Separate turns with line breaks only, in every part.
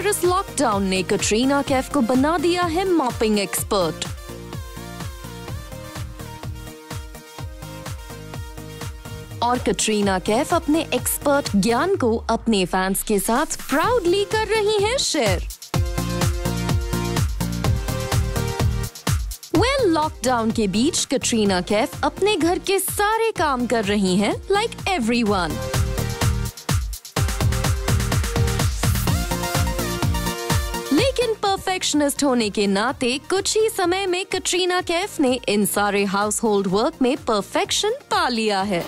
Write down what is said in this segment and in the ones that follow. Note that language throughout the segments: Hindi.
वायरस लॉकडाउन ने कटरीना कैफ को बना दिया है मॉपिंग एक्सपर्ट। और कटरीना कैफ अपने एक्सपर्ट ज्ञान को अपने फैंस के साथ प्राउडली कर रही हैं शेयर। लॉकडाउन के बीच कटरीना कैफ अपने घर के सारे काम कर रही हैं लाइक एवरीवन। लेकिन परफेक्शनिस्ट होने के नाते कुछ ही समय में कटरीना कैफ ने इन सारे हाउस होल्ड वर्क में परफेक्शन पा लिया है।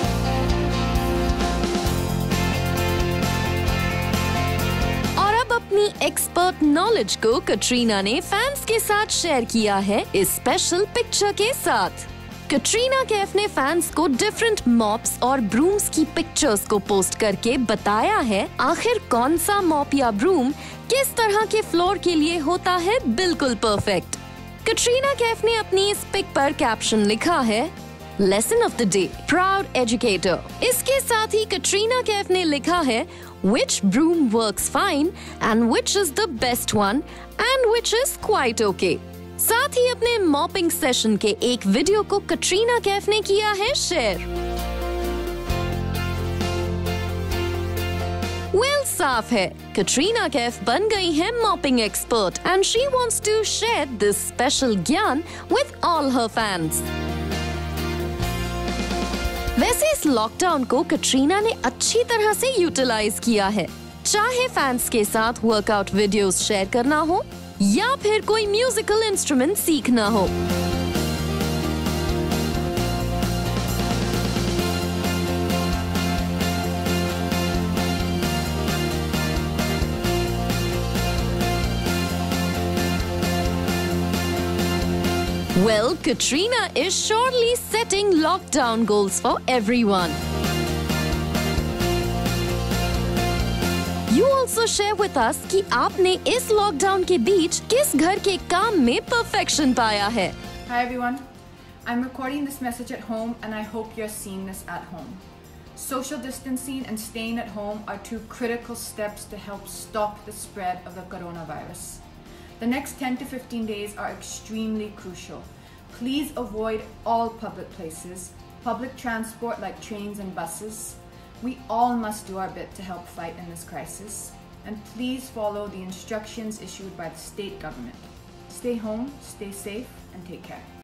अपनी एक्सपर्ट नॉलेज को कटरीना ने फैंस के साथ शेयर किया है इस स्पेशल पिक्चर के साथ। कटरीना कैफ ने फैंस को डिफरेंट मॉप्स और ब्रूम्स की पिक्चर्स को पोस्ट करके बताया है आखिर कौन सा मॉप या ब्रूम किस तरह के फ्लोर के लिए होता है बिल्कुल परफेक्ट। कटरीना कैफ ने अपनी इस पिक पर कैप्शन लिखा है, lesson of the day, proud educator. इसके साथ ही कटरीना कैफ ने लिखा है, which broom works fine and which is the best one and which is quite okay। साथ ही अपने मॉपिंग सेशन के एक वीडियो को कटरीना कैफ ने किया है शेयर। साफ है, कटरीना कैफ बन गई है mopping expert and she wants to share this special ज्ञान विद ऑल हर फैंस। वैसे इस लॉकडाउन को कटरीना ने अच्छी तरह से यूटिलाइज किया है, चाहे फैंस के साथ वर्कआउट वीडियोस शेयर करना हो या फिर कोई म्यूजिकल इंस्ट्रूमेंट सीखना हो। Well, Katrina is surely setting lockdown goals for everyone. You also share with us कि आपने इस लॉकडाउन के बीच किस घर के काम में परफेक्शन पाया है।
Hi everyone, I'm recording this message at home and I hope you're seeing this at home. Social distancing and staying at home are two critical steps to help stop the spread of the coronavirus. The next 10 to 15 days are extremely crucial. Please avoid all public places, public transport like trains and buses. We all must do our bit to help fight in this crisis. And please follow the instructions issued by the state government. Stay home, stay safe, and take care.